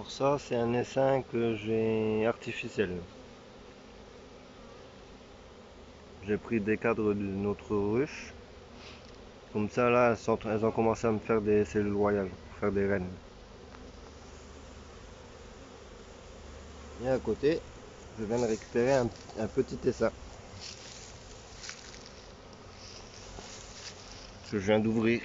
Alors ça, c'est un essaim que j'ai artificiel. J'ai pris des cadres d'une autre ruche. Comme ça, là, elles ont commencé à me faire des cellules royales, pour faire des reines. Et à côté, je viens de récupérer un petit essaim. Que je viens d'ouvrir.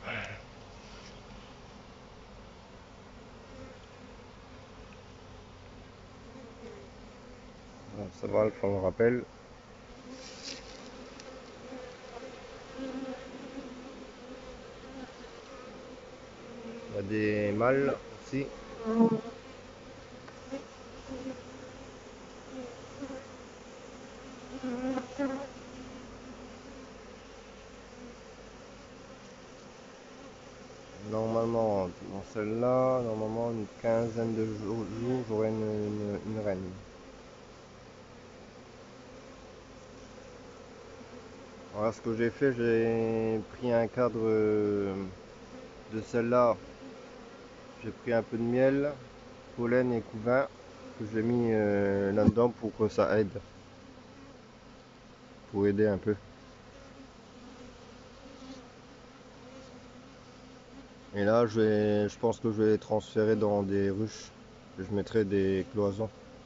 Ça va, le fond me rappelle. Il y a des mâles aussi. Normalement, dans celle-là, normalement, une quinzaine de jours, j'aurai une reine. Voilà ce que j'ai fait, j'ai pris un cadre de celle-là. J'ai pris un peu de miel, pollen et couvain que j'ai mis là-dedans pour que ça aide. Pour aider un peu. Et là, je pense que je vais les transférer dans des ruches. Je mettrai des cloisons.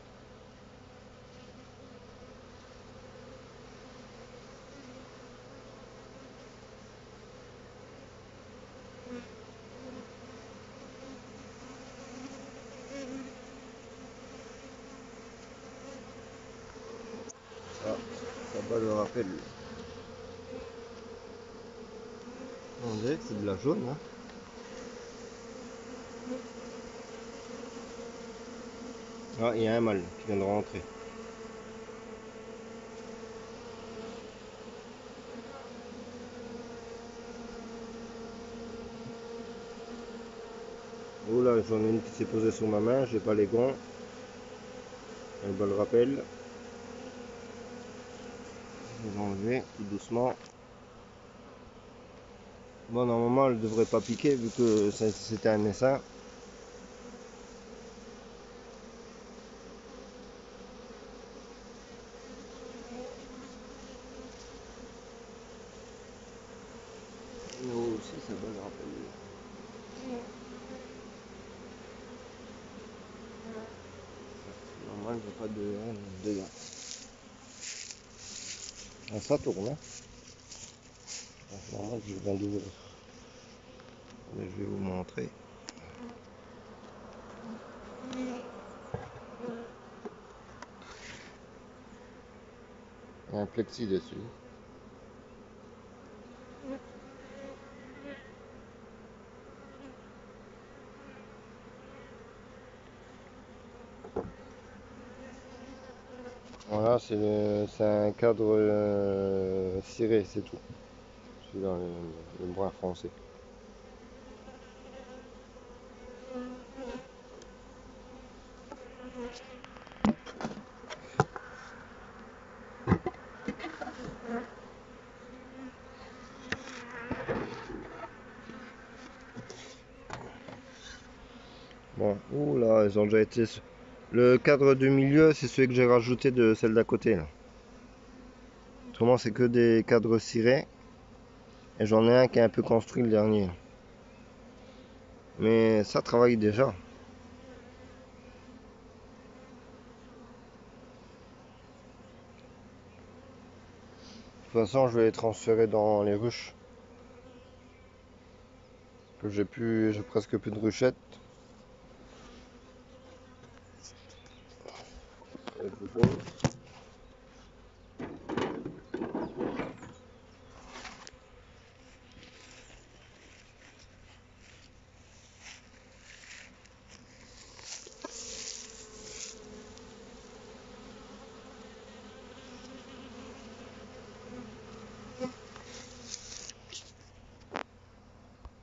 Ah, ça bat le rappel. On dirait que c'est de la jaune, hein. Ah, il y a un mâle qui vient de rentrer. Oh là, j'en ai une qui s'est posée sur ma main, j'ai pas les gants. Elle bat le rappel. Je vais enlever tout doucement. Bon, normalement, elle devrait pas piquer vu que c'était un essaim. Oh, aussi, ça bat le rappel. Normal, j'ai pas de dedans. Ah, ça tourne, hein. Normal, je viens d'ouvrir. Je vais vous montrer. Il y a un plexi dessus. Voilà, c'est un cadre ciré, c'est tout. Celui-là, le brun français. Bon, ouh là, ils ont déjà été. Le cadre du milieu, c'est celui que j'ai rajouté de celle d'à côté là. Autrement, c'est que des cadres cirés. Et j'en ai un qui est un peu construit le dernier. Mais ça travaille déjà. De toute façon, je vais les transférer dans les ruches. Que j'ai presque plus de ruchettes.